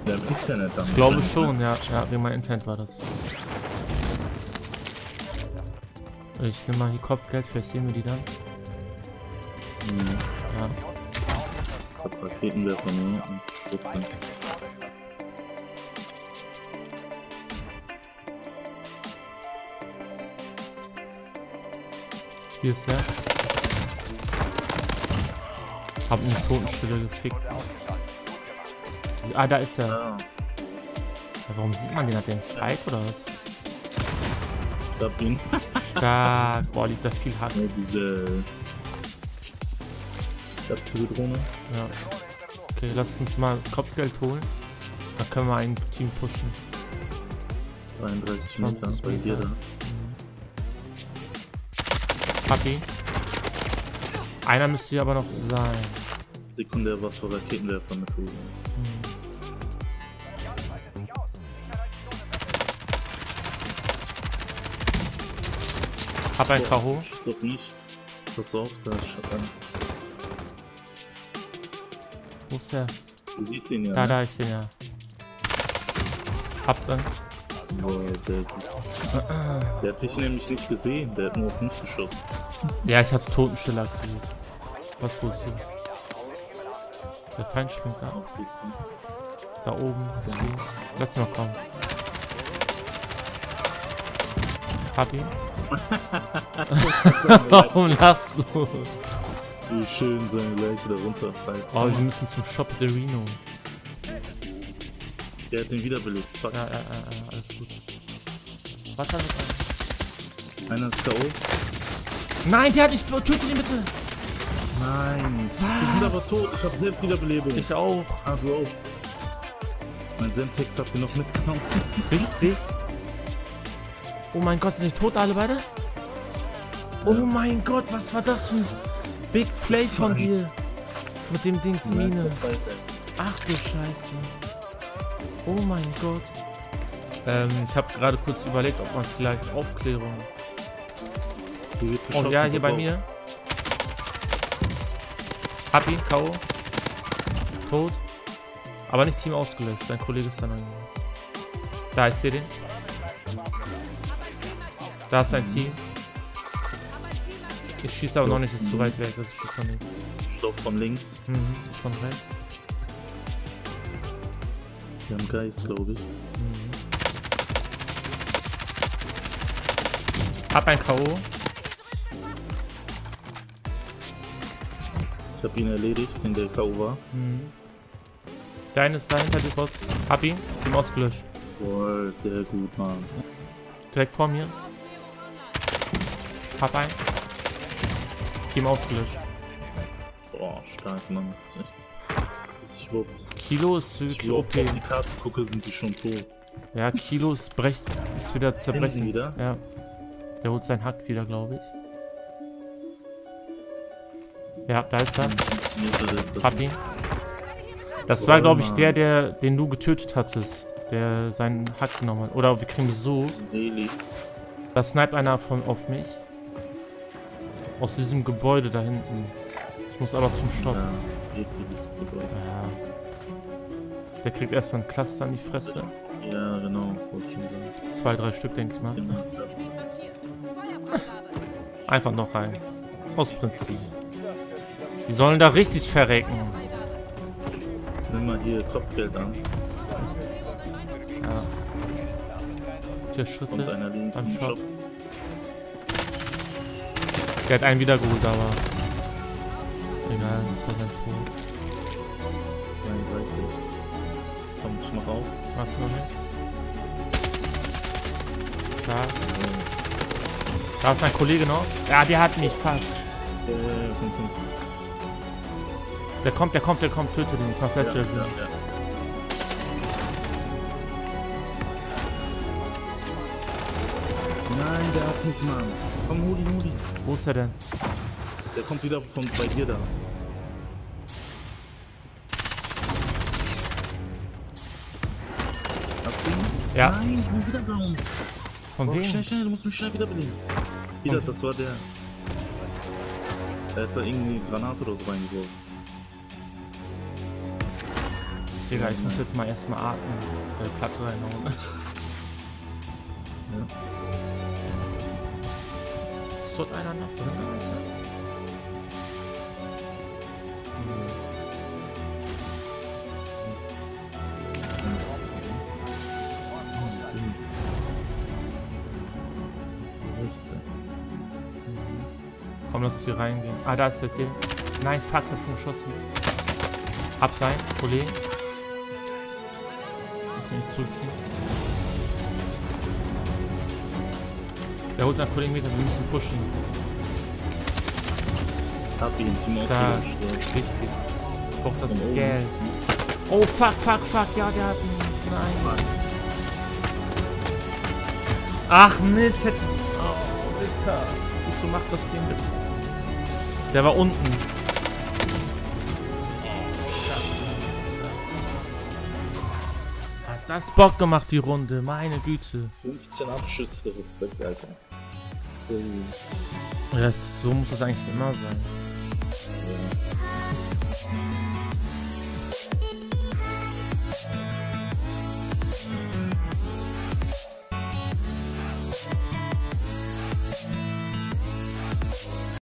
Ja, im Internet dann. Ich glaube schon, ja. Ja, wegen meinem Internet war das. Ich nehme mal hier Kopfgeld, vielleicht sehen wir die dann. Ja. Ich hab Raketenwerfer nur und Schrotflinte. Hier ist er. Hab eine Totenstille gekriegt. Ah, da ist er. Ah, Ja, warum sieht man den? Hat der einen Fight oder was? ich hab ihn. Stark. Boah, liegt da viel Hack. Ja, diese... Ich hab diese Drohne. Ja. Okay, lass uns mal Kopfgeld holen. Dann können wir ein Team pushen. 33 20 Meter bei dir Meter. da. Hab ihn. Einer müsste hier aber noch sein. Sekundärwaffe, Raketenwerfer mit Hose. Hab ein K.O. Stopp nicht. Pass auf, da ist Shotgun. Wo ist der? Du siehst ihn ja. Da, ne? da ist der, ja. Hab dann. Boah, der hat dich nämlich nicht gesehen, der hat nur auf mich geschossen. Ja, ich hatte Totenstille aktiviert. Was holst du? Der Feind springt da. Auf geht's. Da oben. Lass mal kommen. Hab ihn. Warum lachst du? Wie schön seine Leiche darunter fällt. Oh, wir müssen zum Shop de Reno. Der hat den wiederbelebt. Fuck. Ja, alles gut. Was hat das? Einer ist K.O. Nein, der hat nicht. Töte ihn bitte. Nein. Was? Wir sind aber tot. Ich hab selbst Wiederbelebung. Ich auch. Ah, du auch. Mein Semtex habt ihr noch mitgenommen. Richtig. Oh mein Gott, sind die tot alle beide? Oh mein Gott, was war das für ein Big Play von dir? Mit dem Dings Mine. Ach du Scheiße. Oh mein Gott. Ich habe gerade kurz überlegt, ob man vielleicht Aufklärung... Oh ja, hier bei mir. Hab ihn, K.O. Tot. Aber nicht Team ausgelöscht, dein Kollege ist dann angegangen. Da, ich sehe den. Da ist ein Team. Ich schieße aber noch nicht, ist zu weit weg, also ich schieße noch nicht. Stopp von links. Von rechts. Wir haben Geist, glaube ich. Hab ein K.O. Ich habe ihn erledigt, den der K.O. war. Dein ist da hinter dir, Boss. Hab ihn. Team ausgelöscht. Boah, sehr gut, Mann. Direkt vor mir. Hab ein. Team ausgelöscht. Boah, stark, Mann. Das ist echt wuppt. Kilo ist wirklich OP. Wenn ich auf die Karte gucke, sind die schon tot. Ja, Kilo ist, ist wieder zerbrechen. Hinten wieder? Ja. Der holt seinen Hack wieder, glaube ich. Ja, da ist er. Hab ihn. Das war, glaube ich, den du getötet hattest. Der seinen Hack genommen hat. Oder wir kriegen Besuch. Da sniped einer auf mich. Aus diesem Gebäude da hinten. Ich muss aber zum Stopp. Ja, ekliges Gebäude. Ja. Der kriegt erstmal ein Cluster in die Fresse. Ja, genau. Wollte schon sagen. 2, 3 Stück, denke ich mal. Genau das. Einfach noch rein. Aus Prinzip. Die sollen da richtig verrecken. Nimm mal hier Kopfgeld an. Ja. 4 Kommt Schritte einer links beim im Shop. Shop. Der hat einen wiedergeholt, aber... Egal, das war sein Tod. 33. Komm, ich mach auf. Magst du noch nicht? Da ist ein Kollege noch. Ja, der hat mich fast. Kommt. Der kommt, töte den. Ich mach selbst wieder. Ja. Nein, der hat nichts, Mann. Komm, hol ihn. Wo ist er denn? Der kommt wieder bei dir da. Hast du ihn? Ja. Nein, ich bin wieder down. Von wem? Schnell, du musst mich schnell wiederbeleben. Wieder, das war der. Der hat da irgendwie Granate oder so reingeworfen. Digga, ich muss jetzt mal erstmal atmen. Platte reinhauen. Ja. Ist dort einer noch drin? Komm, lass hier reingehen. Ah, da ist der Ziel. Nein, fuck, ich hab schon geschossen. Hab sein, Kollege. Muss nicht zurückziehen. Der holt seinen Kollegen wieder, wir müssen pushen. Hab ihn, Timothy. Da, richtig. Ich brauch das Geld. Oh, fuck, ja, der hat ihn. Nein. Ach, Mist, jetzt. Oh, bitte. Wieso macht das Ding bitte? Der war unten. Hat das Bock gemacht, die Runde. Meine Güte. 15 Abschüsse, Respekt, Alter. Ja, so muss das eigentlich immer sein.